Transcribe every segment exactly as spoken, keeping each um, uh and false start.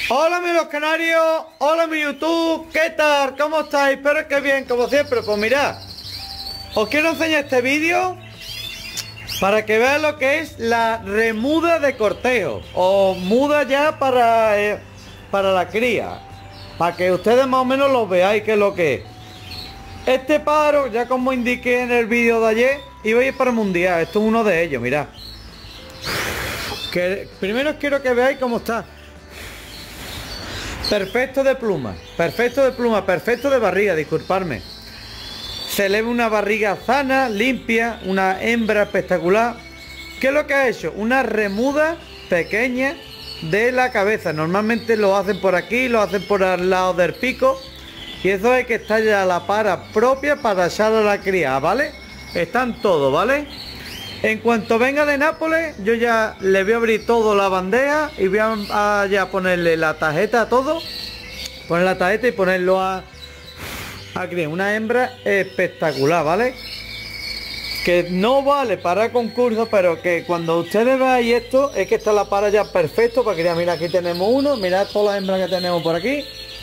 Hola amigos canarios, hola mi YouTube, ¿qué tal? ¿Cómo estáis? Espero que bien, como siempre. Pues mirad, os quiero enseñar este vídeo para que vean lo que es la remuda de cortejo o muda ya para, eh, para la cría, para que ustedes más o menos lo veáis qué es lo que es. Este pájaro, ya como indiqué en el vídeo de ayer, iba a ir para el mundial. Esto es uno de ellos, mirad. Que primero quiero que veáis cómo está. Perfecto de pluma, perfecto de pluma, perfecto de barriga, disculparme. Se le ve una barriga sana, limpia, una hembra espectacular. ¿Qué es lo que ha hecho? Una remuda pequeña de la cabeza. Normalmente lo hacen por aquí, lo hacen por al lado del pico. Y eso es que está ya la para propia para echar a la cría, ¿vale? Están todos, ¿vale? En cuanto venga de Nápoles, yo ya le voy a abrir todo la bandeja y voy a, a ya ponerle la tarjeta a todo. Poner la tarjeta y ponerlo a, a criar. Una hembra espectacular, ¿vale? Que no vale para concursos, pero que cuando ustedes veáis esto, es que está la para ya perfecto para criar. Mira, aquí tenemos uno, mirad todas las hembras que tenemos por aquí.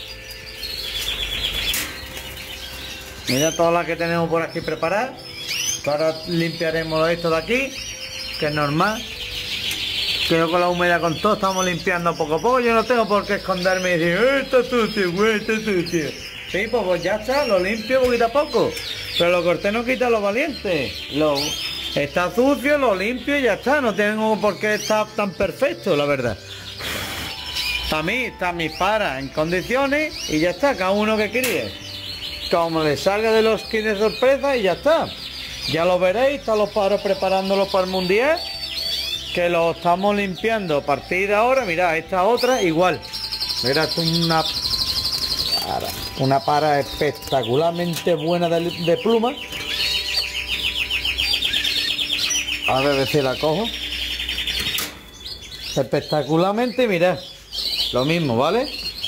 Mira todas las que tenemos por aquí preparadas. Ahora limpiaremos esto de aquí, que es normal. Que yo con la humedad con todo estamos limpiando poco a poco. Yo no tengo por qué esconderme y decir, eh, está sucio, güey, está sucio. Sí, pues, pues ya está, lo limpio poquito a poco. Pero lo corté no quita lo valiente. Lo, está sucio, lo limpio y ya está. No tengo por qué estar tan perfecto, la verdad. Para mí, está mi para en condiciones y ya está, cada uno que críe. Como le salga de los kits de sorpresa y ya está. Ya lo veréis, están los pájaros preparándolos para el mundial, que lo estamos limpiando a partir de ahora. Mirad, esta otra igual. Mirad, es una para, una para espectacularmente buena de, de pluma. A ver si la cojo. Espectacularmente, mirad. Lo mismo, ¿vale?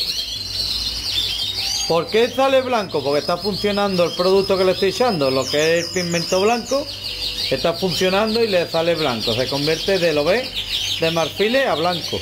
¿Por qué sale blanco? Porque está funcionando el producto que le estoy echando, lo que es el pigmento blanco, está funcionando y le sale blanco. Se convierte de, lo ves, de marfiles a blanco.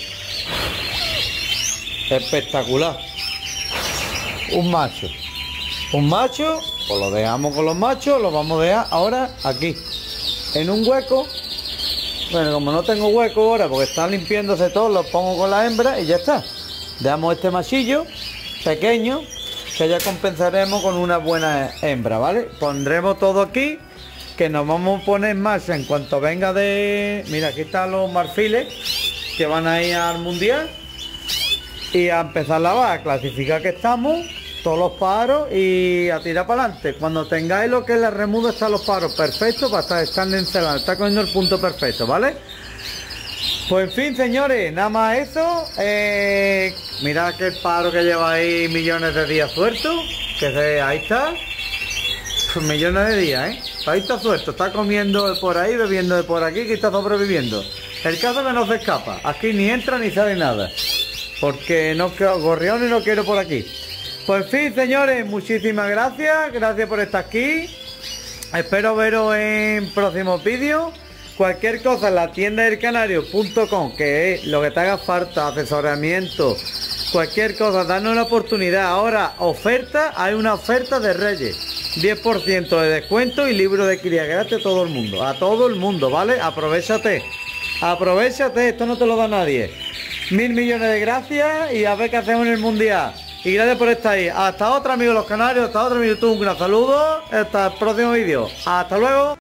Espectacular. Un macho. Un macho, pues lo dejamos con los machos, lo vamos a dejar ahora aquí, en un hueco. Bueno, como no tengo hueco ahora, porque están limpiándose todos, los pongo con la hembra y ya está. Dejamos este machillo pequeño, que ya compensaremos con una buena hembra, ¿vale? Pondremos todo aquí, que nos vamos a poner más en cuanto venga de... Mira, aquí están los marfiles que van a ir al mundial y a empezar la va, a clasificar que estamos, todos los pájaros y a tirar para adelante. Cuando tengáis lo que es la remuda, están los pájaros perfectos para estar, están encerrados, está cogiendo el punto perfecto, ¿vale? Pues en fin, señores, nada más eso. Eh, mirad que el pájaro que lleva ahí millones de días suelto, que se, ahí está, pues millones de días, ¿eh? Ahí está suelto, está comiendo por ahí, bebiendo de por aquí, que está sobreviviendo. El caso es que no se escapa, aquí ni entra ni sale nada, porque no quiero gorriones, no quiero por aquí. Pues en fin, señores, muchísimas gracias, gracias por estar aquí. Espero veros en próximos vídeos. Cualquier cosa en la tienda del canario punto com, que es lo que te haga falta, asesoramiento, cualquier cosa, danos una oportunidad. Ahora, oferta, hay una oferta de Reyes, diez por ciento de descuento y libro de cría gratis a todo el mundo, a todo el mundo, ¿vale? Aprovechate, aprovechate, esto no te lo da nadie. Mil millones de gracias y a ver qué hacemos en el mundial. Y gracias por estar ahí. Hasta otra, amigos los canarios, hasta otro, mi YouTube, un gran saludo, hasta el próximo vídeo. Hasta luego.